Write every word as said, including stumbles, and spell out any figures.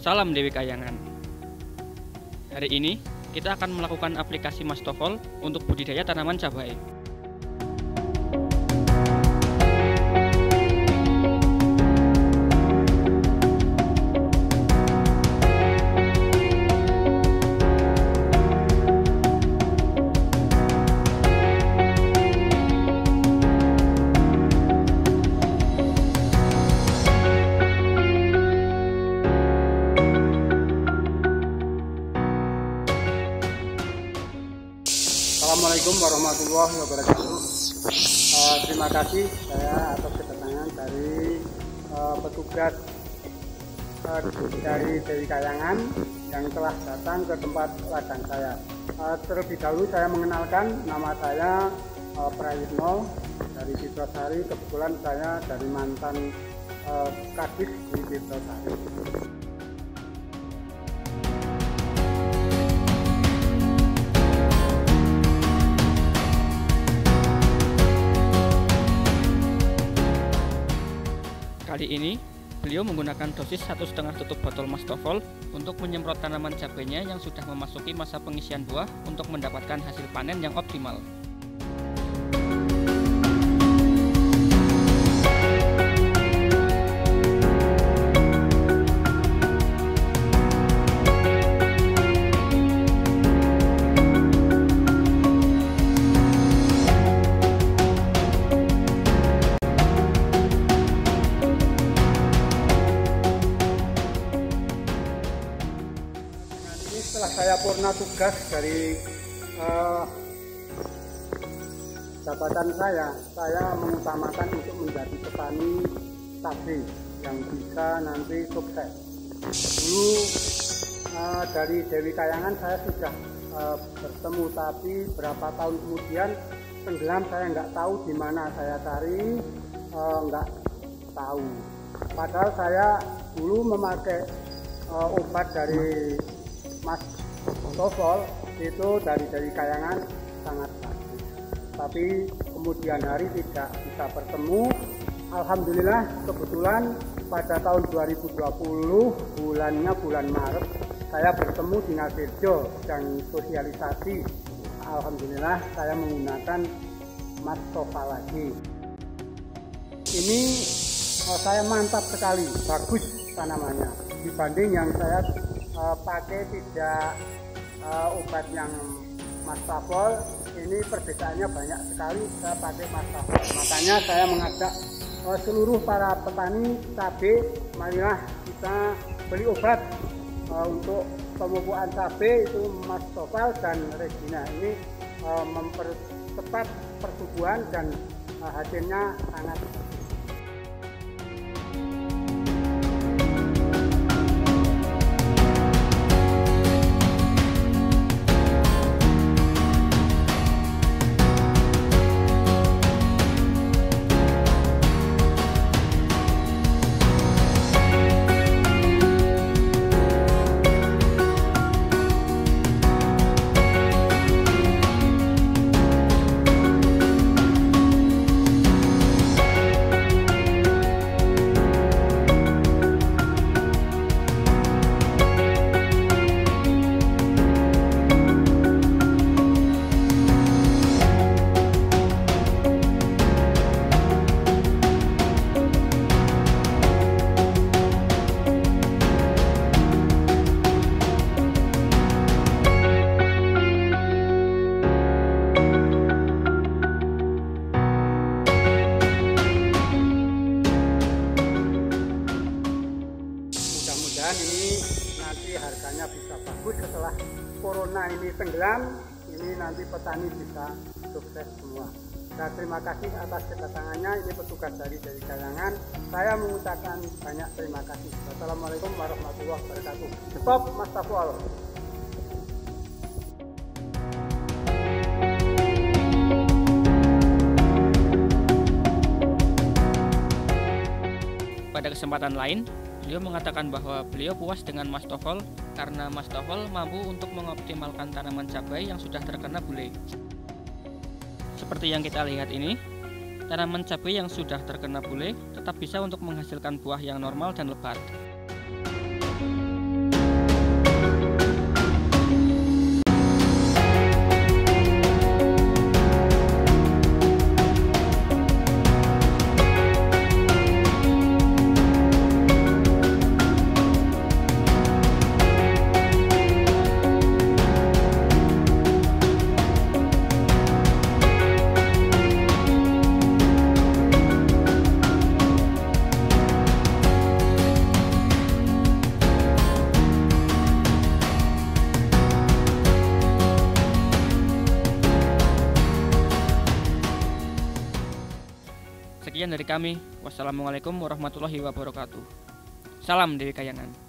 Salam Dewi Kayangan. Hari ini kita akan melakukan aplikasi Mastofol untuk budidaya tanaman cabai. Assalamualaikum warahmatullahi wabarakatuh. Uh, terima kasih saya atas kedatangan dari uh, petugas uh, dari Dewi Kayangan yang telah datang ke tempat ladang saya. Uh, terlebih dahulu saya mengenalkan, nama saya uh, Prayitno dari Citrasari. Kebetulan saya dari mantan uh, Kadis di Citrasari. Kali ini, beliau menggunakan dosis satu setengah tutup botol Mastofol untuk menyemprot tanaman cabainya yang sudah memasuki masa pengisian buah untuk mendapatkan hasil panen yang optimal. Setelah saya purna tugas dari uh, jabatan saya, saya mengutamakan untuk menjadi petani cabai yang bisa nanti sukses. Dulu uh, dari Dewi Kayangan saya sudah uh, bertemu, tapi berapa tahun kemudian tenggelam, saya nggak tahu di mana saya cari, uh, nggak tahu. Padahal saya dulu memakai uh, obat dari Mastofol itu dari Dewi Kayangan sangat bagus, tapi kemudian hari tidak bisa bertemu. Alhamdulillah kebetulan pada tahun dua ribu dua puluh bulannya bulan Maret saya bertemu di Nasirjo dan sosialisasi. Alhamdulillah saya menggunakan Mastofol lagi. Ini oh, saya mantap sekali, bagus tanamannya dibanding yang saya Uh, pakai tidak uh, obat yang Mastofol. Ini perbedaannya banyak sekali. Saya pakai Mastofol, makanya saya mengajak uh, seluruh para petani cabai, marilah kita beli obat uh, untuk pemupukan cabai, itu Mastofol dan Regina. Ini uh, mempercepat pertumbuhan dan uh, hasilnya sangat bagus. Ini nanti harganya bisa bagus setelah corona ini tenggelam, ini nanti petani bisa sukses semua. Nah, terima kasih atas kedatangannya. Ini petugas dari Dewi Kayangan. Saya mengucapkan banyak terima kasih. Wassalamualaikum warahmatullahi wabarakatuh. Stop Mastofol. Pada kesempatan lain, beliau mengatakan bahwa beliau puas dengan Mastofol karena Mastofol mampu untuk mengoptimalkan tanaman cabai yang sudah terkena bule. Seperti yang kita lihat ini, tanaman cabai yang sudah terkena bule tetap bisa untuk menghasilkan buah yang normal dan lebat. Sekian dari kami. Wassalamualaikum warahmatullahi wabarakatuh. Salam Dewi Kayangan.